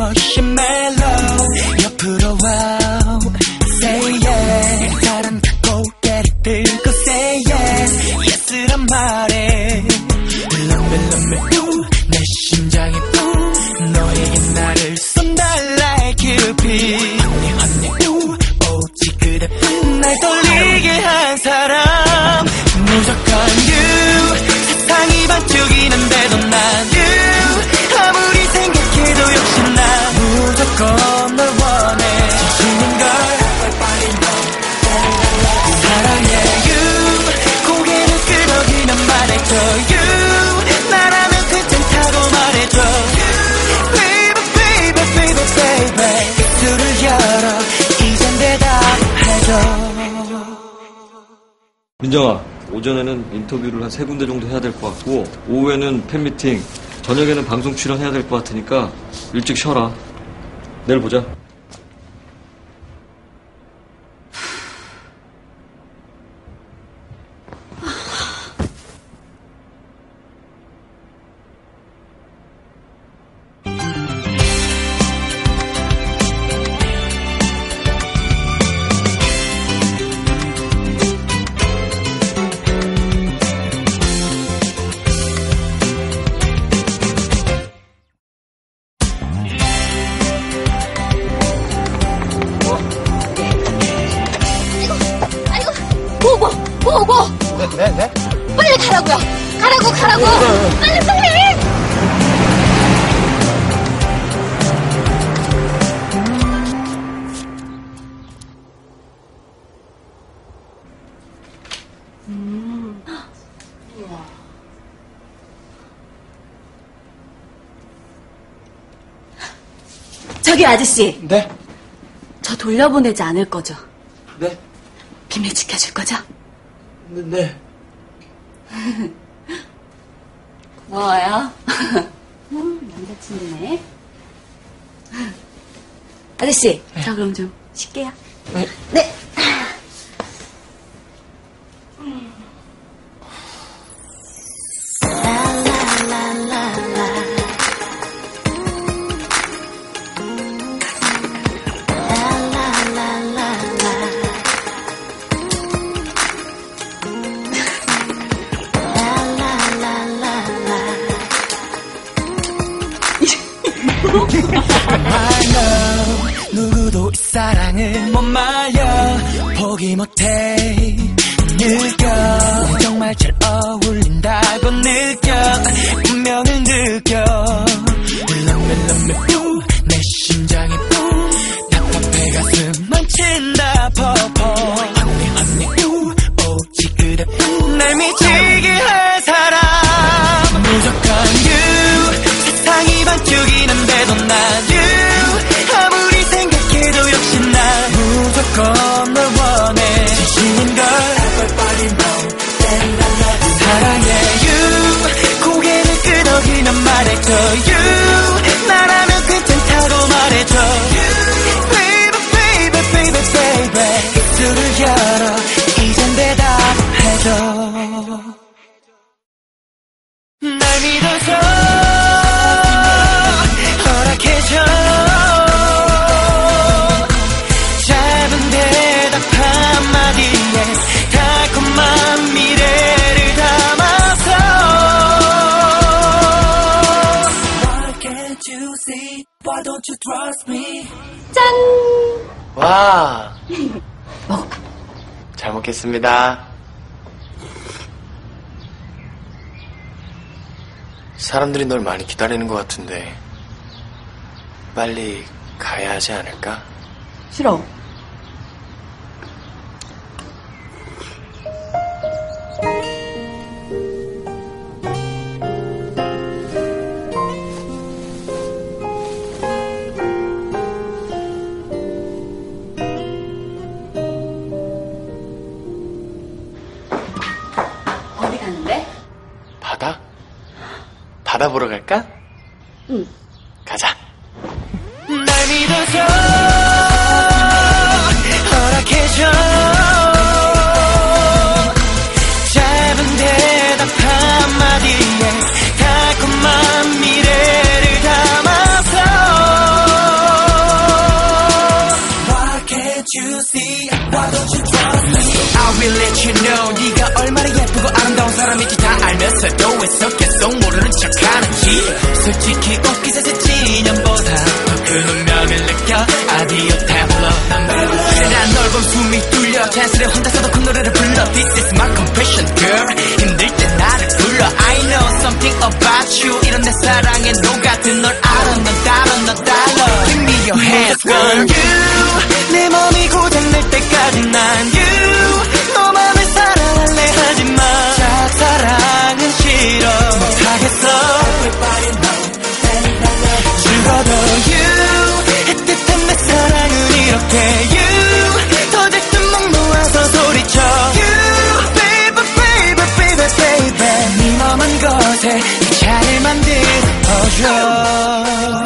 머시멜로 옆으로 와 say yeah 사람 고개를 들고 say yes yes란 말해 love me 내 심장이 너에게 나를 쏜다 like Cupid honey 오직 그대뿐 날 떨리게 한 사람 무조건 you 세상이 반쪽이는데도 난 you 아무리 생각해도 역시 난 무조건 널 원해 진심인 걸 사랑해 you 고개를 끄덕이면 말해줘 you 나라면 괜찮다고 말해줘 baby baby baby baby 입술을 열어 이젠 대답해줘. 민정아, 오전에는 인터뷰를 한 3군데 정도 해야 될 것 같고 오후에는 팬미팅, 저녁에는 방송 출연해야 될 것 같으니까 일찍 쉬어라. 내일 보자. 네? 빨리 가라고요. 가라고. 빨리. 저기 아저씨. 네? 저 돌려보내지 않을 거죠? 네? 비밀 지켜줄 거죠? 네. 고마워요. 남자친구네. 아저씨, 네. 저 그럼 좀 쉴게요. 네. 누구도 이 사랑을 못 말려 포기 못해 느껴 정말 잘 어울린다고 느껴 운명을 느껴 Love me 내 심장이 답답해 가슴 멈춘다 펑펑 Honey 오직 그대뿐 날 미치게 할 사람 무조건 you 세상이 반쪽이는데도 난 you 아무리 생각해도 역시 난 무조건 널 원해 진심인 걸 사랑해 you 고개를 끄덕이면 말해줘 you 나라면 괜찮다고 말해줘 baby baby baby baby 입술을 열어 이젠 대답해줘 날 믿어줘 Why don't you trust me? 짠! 와. 먹어. 잘 먹겠습니다. 사람들이 널 많이 기다리는 것 같은데 빨리 가야 하지 않을까? 싫어. 어디 가는데? 바다 보러 갈까? 응. 가자. 날 믿어줘 허락해줘 짧은 대답 한마디에 달콤한 미래를 담아서 you see? Why don't you trust me? I will let you know 네가 얼마나 예쁘고 아름다운 사람인지 다 알면서도 왜 섞여 속 모르는 척하는지 솔직히 옷깃에서 진연보다 더 큰 운명을 느껴 아디오 템플러 난 널 본 숨이 뚫려 자연스레 혼자서도 그 노래를 불러 This is my confession girl 힘들 때 나를 불러 I know something about you 이런 내 사랑에 녹아든 널 알아 넌 달라 넌 달라 Give me your hands girl You 내 몸이 고장날 때까지 난 You 너만을 사랑할래 하지마 짝사랑은 싫어 못하겠어 죽어도 You 애틋한 내 사랑은 이렇게 You 더 짙은 목 놓아서 소리쳐 You baby baby baby baby 네 맘한 것에 이 차를 만들어줘